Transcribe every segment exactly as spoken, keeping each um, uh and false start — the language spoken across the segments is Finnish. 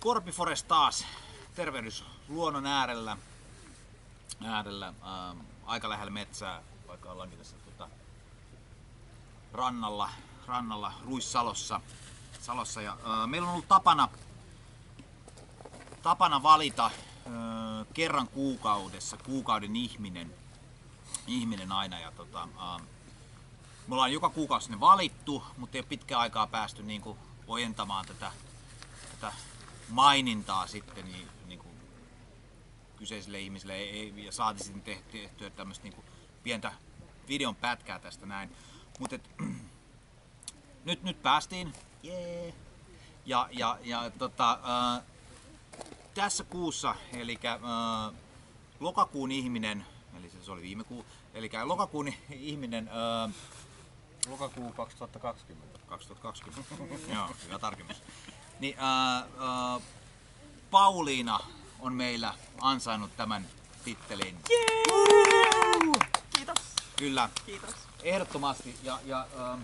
Korpiforest taas. Tervehdys luonnon äärellä. äärellä ähm, aika lähellä metsää, vaikka ollaankin tässä tota, rannalla, rannalla Ruissalossa. Salossa. Ja, äh, meillä on ollut tapana, tapana valita äh, kerran kuukaudessa kuukauden ihminen, ihminen aina. Ja, tota, äh, me ollaan joka kuukausi ne valittu, mutta ei ole pitkään aikaa päästy niin kuin ojentamaan tätä, tätä mainintaa sitten niin, niin kuin kyseisille ihmisille ei, ja saatiin sitten tehtyä tämmöistä niin kuin pientä videon pätkää tästä näin. Mutta nyt, nyt päästiin. Jee. Ja, ja, ja tota, äh, tässä kuussa, eli äh, lokakuun ihminen, eli se oli viime kuu, eli lokakuun ihminen, äh, Lokakuu kaksituhattakaksikymmentä. kaksituhattakaksikymmentä. Joo, hyvä tarkennus. Niin, ää, ää, Pauliina on meillä ansainnut tämän tittelin. Yeah! Kiitos. Kyllä. Kiitos. Ehdottomasti. Ja, ja, ää,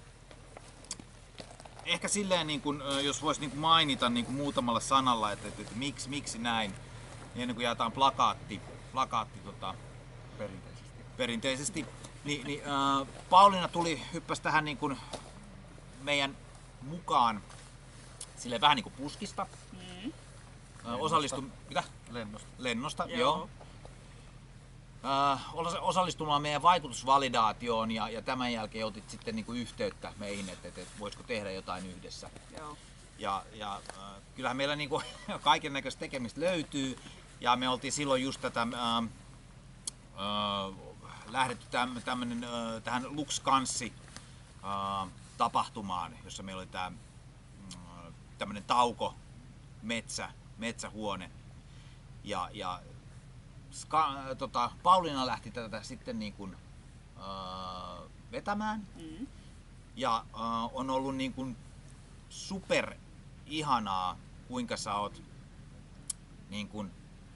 ehkä silleen, niin kun, jos voisi niin kun mainita niin kun muutamalla sanalla, että, että, että miksi, miksi näin, niin ennen kuin jaetaan plakaatti, plakaatti tota, Perinteisesti. perinteisesti. Niin, niin, äh, Pauliina tuli, hyppäsi tähän niin kuin meidän mukaan silleen vähän niin kuin puskista. Mm. Äh, osallistui, mitä? Lennosta. Lennosta, joo. Joo. Äh, osallistumaan meidän vaikutusvalidaatioon ja, ja tämän jälkeen otit sitten niin kuin yhteyttä meihin, että, että, että voisiko tehdä jotain yhdessä. Joo. Ja, ja äh, kyllähän meillä niin kuin kaiken näköistä tekemistä löytyy ja me oltiin silloin just tätä äh, äh, lähdetty täm, tämmönen, äh, tähän Luxkanssi äh, tapahtumaan, jossa meillä oli tämä äh, tämmönen tauko, metsä, metsähuone. Ja, ja ska, äh, tota, Pauliina lähti tätä sitten niin kuin, äh, vetämään. Mm. Ja äh, on ollut niin kuin super ihanaa, kuinka sä oot niin kuin,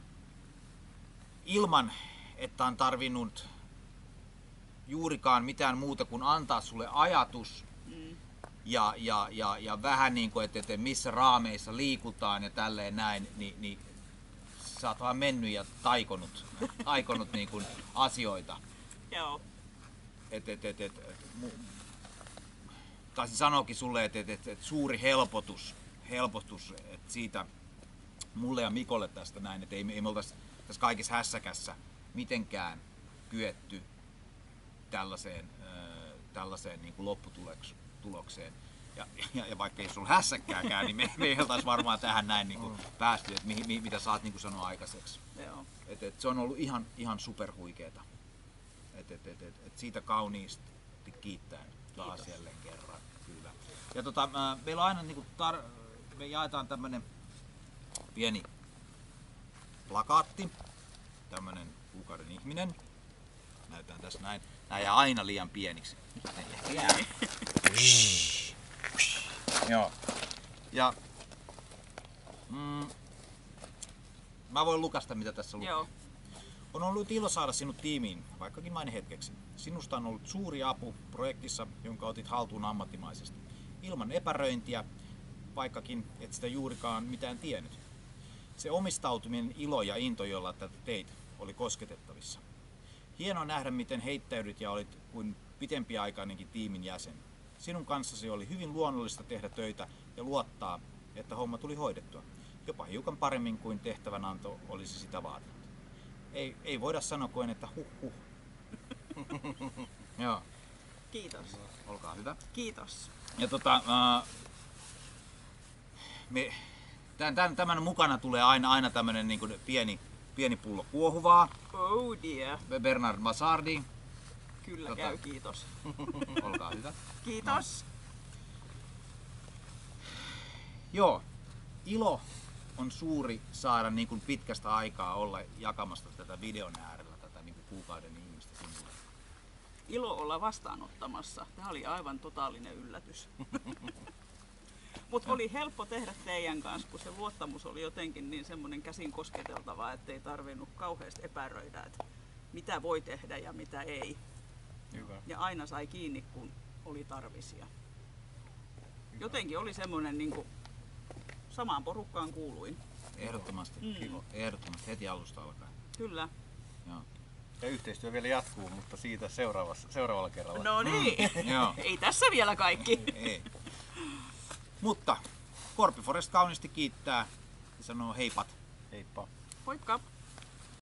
ilman, että on tarvinnut juurikaan mitään muuta kuin antaa sulle ajatus Mm. ja, ja, ja, ja vähän niin kuin, että, että missä raameissa liikutaan ja tälleen näin, niin, niin sä oot vaan mennyt ja taikonut, taikonut niin kuin asioita. Joo. Et, et, et, et, et, mu, taisin sanoakin sulle, että et, et, et suuri helpotus, helpotus et siitä mulle ja Mikolle tästä näin, että ei, ei me oltaisi tässä kaikessa hässäkässä mitenkään kyetty tällaiseen, äh, tällaiseen niin kuin lopputulokseen. Ja, ja, ja vaikka ei sulla hässäkkääkään, niin me, me ei oltaisi varmaan tähän näin niin kuin päästy, että mi, mi, mitä sä oot niin kuin sanoa aikaiseksi. Joo. Et, et, se on ollut ihan, ihan superhuikeeta. Et, et, et, et, et siitä kauniisti kiittäen taas Kiitos. jälleen kerran. Kyllä. Ja tota, äh, meillä on aina niin kuin tar- me jaetaan tämmönen pieni plakaatti, tämmönen kuukauden ihminen. Näytään tässä näin. Nää jää aina liian pieniksi. Ne ehkä jää. Joo. Ja mm, mä voin lukasta mitä tässä lukee. Joo. On ollut ilo saada sinut tiimiin, vaikkakin vain hetkeksi. Sinusta on ollut suuri apu projektissa, jonka otit haltuun ammattimaisesti. Ilman epäröintiä, vaikkakin et sitä juurikaan mitään tiennyt. Se omistautuminen, ilo ja into, jolla tätä teit, oli kosketettavissa. Hienoa nähdä, miten heittäydyt ja olit kuin pitempiaikainenkin tiimin jäsen. Sinun kanssasi oli hyvin luonnollista tehdä töitä ja luottaa, että homma tuli hoidettua. Jopa hiukan paremmin kuin tehtävänanto olisi sitä vaatinut. Ei, ei voida sanoa kuin, että huh huh. Joo, Kiitos. olkaa hyvä. Kiitos. Ja tota, ää, me, tämän, tämän, tämän mukana tulee aina, aina tämmönen niin kuin pieni, pieni pullo kuohuvaa. Oh dear. Bernard Massardi, Kyllä Tota- käy, kiitos. olkaa hyvä. Kiitos. Joo, ilo on suuri saada niin kuin pitkästä aikaa olla jakamasta tätä videon äärellä, tätä niin kuin kuukauden ihmistä sinulle. Ilo olla vastaanottamassa. Tämä oli aivan totaalinen yllätys. Mutta oli helppo tehdä teidän kanssa, kun se luottamus oli jotenkin niin semmoinen käsin kosketeltava, ettei tarvinnut kauheasti epäröidä, että mitä voi tehdä ja mitä ei. Hyvä. Ja aina sai kiinni, kun oli tarvisia. Jotenkin oli semmoinen niin kuin samaan porukkaan kuuluin. Ehdottomasti. Mm. Ehdottomasti heti alusta alkaen. Kyllä. Joo. Ja yhteistyö vielä jatkuu, mutta siitä seuraavassa, seuraavalla kerralla. No niin, Joo. ei tässä vielä kaikki. Ei. Mutta Korpiforest kauniisti kiittää ja sanoo heipat. Heippa. Moikka!